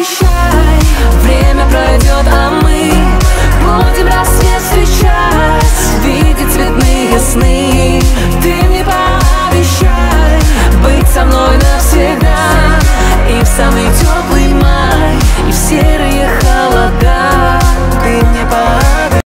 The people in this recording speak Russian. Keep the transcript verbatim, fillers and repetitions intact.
пообещай, время пройдет, а мы будем рассвет встречать, видеть цветные сны. Ты мне пообещай быть со мной навсегда.